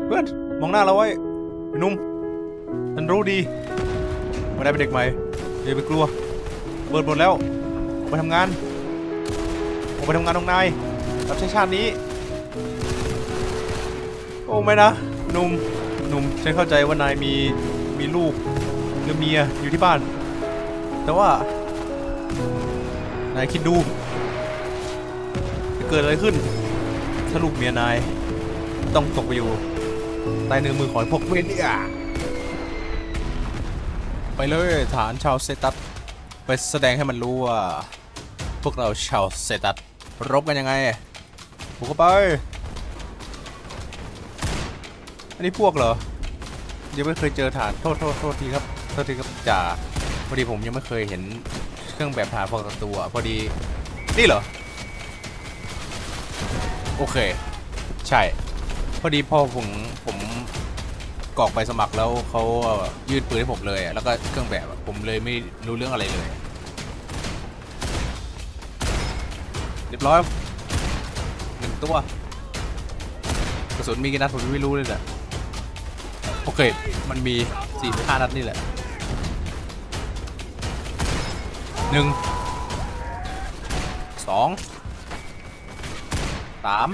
เพื่อนมองหน้าเราไว้หนุ่มฉันรู้ดีไม่ได้เป็นเด็กใหม่อย่าไปกลัวเปิดหมดแล้วออกไปทำงานตรงนายรับใช้ชาตินี้โอ้ไม่นะหนุ่มฉันเข้าใจว่านายมีลูกหรือเมียอยู่ที่บ้านแต่ว่านายคิดดูจะเกิดอะไรขึ้นถ้าลูกเมียนายต้องตกไปอยู่ใต้เนื้อมือของพวกเวรเนี่ยไปเลยฐานชาวเซตัสไปแสดงให้มันรู้ว่าพวกเราชาวเซตัสรบกันยังไงบุกเข้าไปอันนี้พวกเหรอยังไม่เคยเจอฐานโทษทีครับจ่าพอดีผมยังไม่เคยเห็นเครื่องแบบฐานพวกตัวพอดีนี่เหรอโอเคใช่พอดีพอผมกรอกไปสมัครแล้วเขายื่นปืนให้ผมเลยแล้วก็เครื่องแบบผมเลยไม่รู้เรื่องอะไรเลยเรียบร้อย1 ตัวกระสุนมีกี่นัดผมไม่รู้เลยนะโอเคมันมี4-5 นัดนี่แหละ1 2 3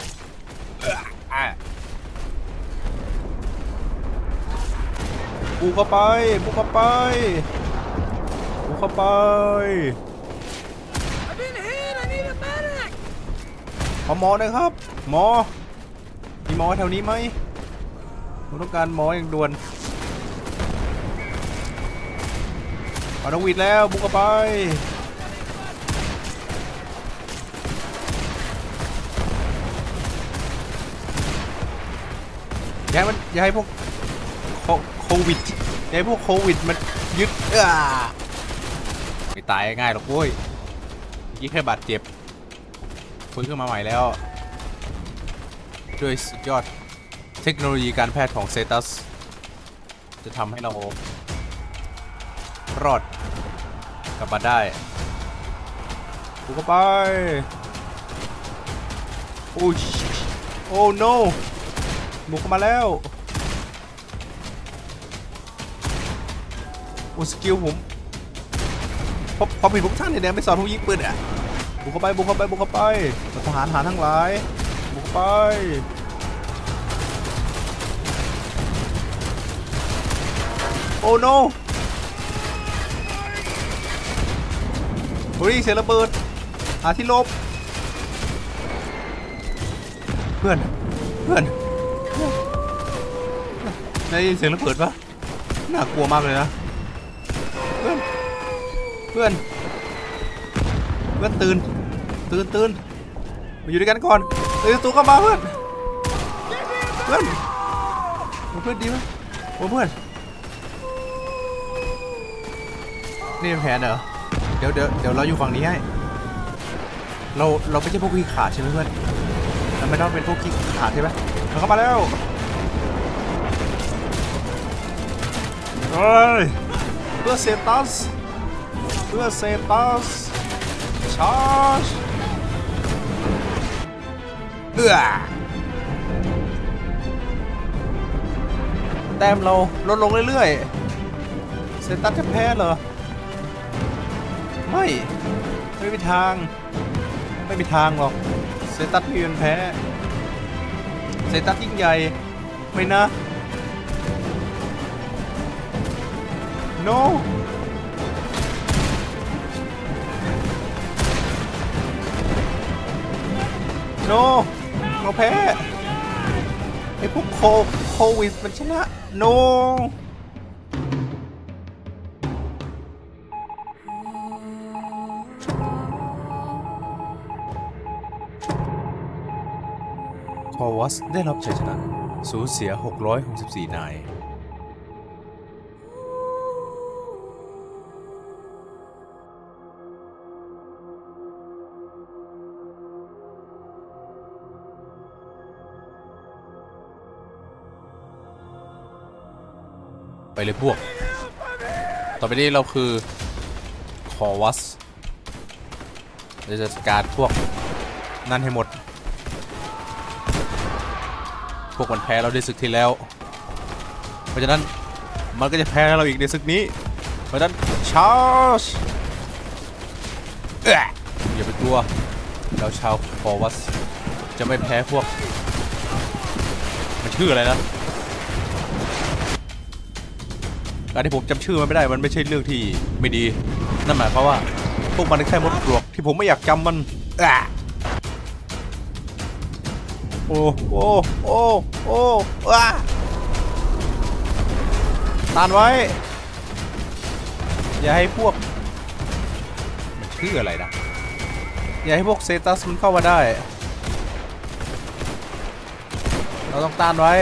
บุกเข้าไปขอหมอหน่อยครับหมอมีหมอแถวนี้ไหมผมต้องการหมออย่างด่วนเอานกหวีดแล้วบุกเข้าไปอย่าให้พวกโควิดมันยึดไม่ตายง่ายหรอกโว้ยยี่แค่บาดเจ็บฟื้นขึ้นมาใหม่แล้วด้วยสุดยอดเทคโนโลยีการแพทย์ของเซตัสจะทำให้เรารอดกลับมาได้บุกเข้าไปโอ้ no บุกเข้ามาแล้วโอ้สกิลผมพอผิดพวกท่านเนี่ยไม่สอนผู้ยิงปืนอ่ะบุกเข้าไปทหารทั้งหลายบุกเข้าไปโอ้ no เฮ้ยเสียระเบิดหาที่หลบเพื่อนได้ยินเสียงระเบิดปะน่ากลัวมากเลยนะเพื่อนตื่นมาอยู่ด้วยกันก่อนตื่นตัวเข้ามาเพื่อนดีไหมเพื่อนนี่เป็นแผนเหรอเดี๋ยวเราอยู่ฝั่งนี้ให้เราไม่ใช่พวกขี้ขาดใช่ไหมเพื่อนเราไม่ต้องเป็นพวกขี้ขาดใช่ไหมเราเข้ามาแล้วเพื่อเซตัสชาร์จแต้มเราลดลงเรื่อยๆเซตัสจะแพ้เหรอไม่มีทางหรอกเซตัสไม่เป็นแพ้เซตัสยิ่งใหญ่ไม่นะ noเราแพ้ไอ้พวกโควิดมันชนะ no คอวัสได้รับชัยชนะสูญเสีย664 นายไปเลยพวกต่อไปนี้เราคือคอวัสจะจัดการพวกนั่นให้หมดพวกมันแพ้เราในศึกที่แล้วเพราะฉะนั้นมันก็จะแพ้เราอีกในศึกนี้เพราะฉะนั้นชาร์จอย่าไปกลัวเราชาวฟอร์วัสจะไม่แพ้พวกมันชื่ออะไรนะการที่ผมจำชื่อมันไม่ได้มันไม่ใช่เรื่องที่ไม่ดีนั่นหมายความว่าพวกมันแค่มดปลวกที่ผมไม่อยากจำมันโอ้โอ้โอ้โอ้ต้านไว้อย่าให้พวกมันชื่ออะไรนะอย่าให้พวกเซตัสมันเข้ามาได้เราต้องต้านไว้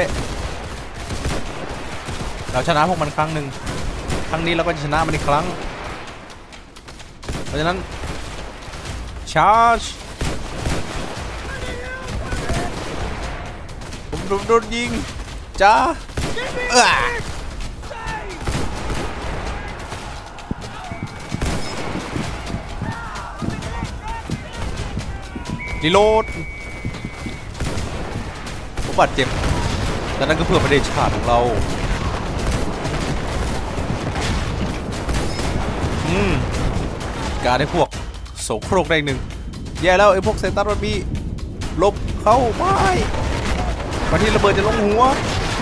เราชนะพวกมันครั้งหนึ่งครั้งนี้เราก็จะชนะมันอีกครั้งเพราะฉะนั้นชาร์จผมโดนยิงจ้ารีโหลดผมบาดเจ็บแต่นั่นก็เพื่อประเทศชาติของเราการให้พวกโสโครกได้หนึ่งแย่แล้วไอ้พวกเซตัสมันมีลบเข้าไม่วันที่ระเบิดจะลงหัว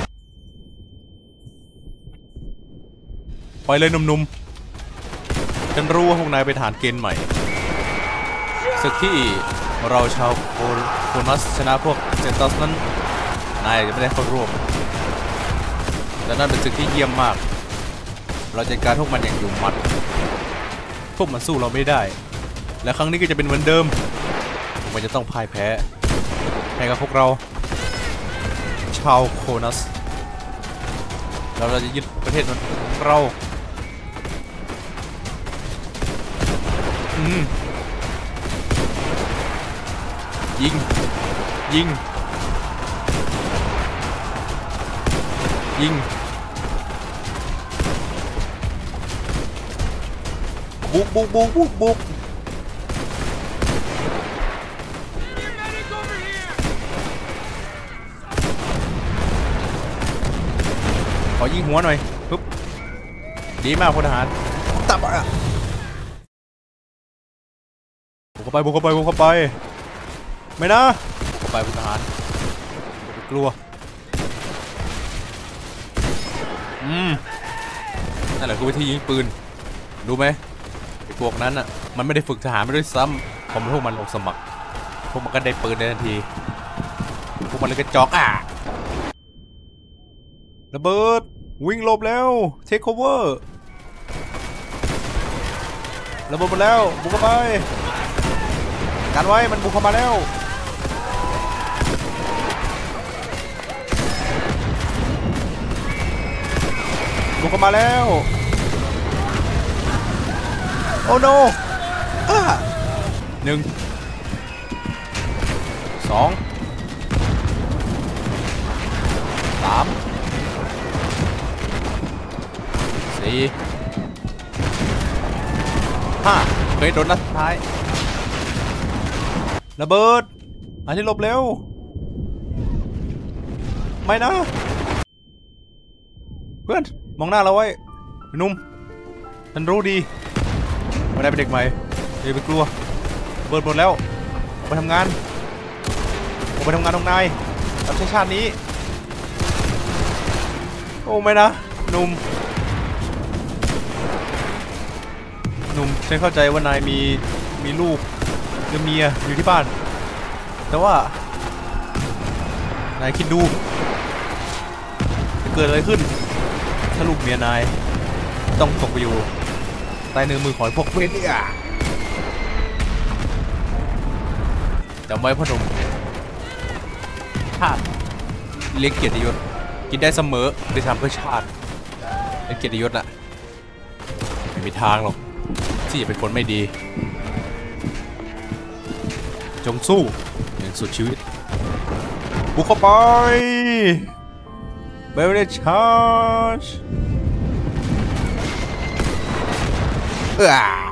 ไปเลยหนุ่มๆฉันรู้ว่าพวกนายเป็นทหารเกณฑ์ใหม่ศึกที่เราชาวโคนัสชนะพวกเซตัสนั้นนายจะไม่ได้เข้าร่วมแต่นั่นเป็นศึกที่เยี่ยมมากเราจัดการพวกมันอย่างอยู่หมัดพวกมันสู้เราไม่ได้และครั้งนี้ก็จะเป็นเหมือนเดิมมันจะต้องพ่ายแพ้ให้กับพวกเราชาวโคนัสเราจะยึดประเทศเรายิงยิงยิงบุกบุกบุกบุกบุกขอยิงหัวหน่อยปึ๊บดีมากพลทหารตับอ่ะบุกเข้าไปบุกเข้าไปบุกเข้าไปไม่นะบุกเข้าไปพลทหารอย่าไปกลัวนั่นแหละคือวิธียิงปืนรู้ไหมไอ้พวกนั้นอ่ะมันไม่ได้ฝึกทหารไม่ด้วยซ้ำผมพวกมันลงสมัครพวกมันก็ได้ปืนในทันทีพวกมันเลยกระจอกระเบิดวิ่งหลบแล้วเทคโอเวอร์ระเบิดหมดแล้วบุกเข้าไปกันไว้มันบุกเข้ามาแล้วบุกเข้ามาแล้วโอ้โน1 2 3 4 5เคยโดนนัดสุดท้ายระเบิดอันที่หลบเร็วไม่นะเพื่อนมองหน้าเราไว้นุ่มฉันรู้ดีไม่ได้เป็นเด็กใหม่อย่าไปกลัวเบิดหมดแล้วออกไปทำงานตรงนายรับใช้ชาตินี้โอ้ไม่นะหนุ่มฉันเข้าใจว่านายมีลูกหรือเมียอยู่ที่บ้านแต่ว่านายคิดดูจะเกิดอะไรขึ้นถ้าลูกเมียนายต้องตกไปอยู่ใต้เนื้อมือของพวกเวทนี่จำไว้พ่อหนุ่มชาติเลี้ยงเกียรติยศกินได้เสมอได้ทำเพื่อชาติเลี้ยงเกียรติยศน่ะไม่มีทางหรอกที่จะเป็นคนไม่ดีจงสู้อย่างสุดชีวิตบุกเข้าไปเบลเลชาร์จ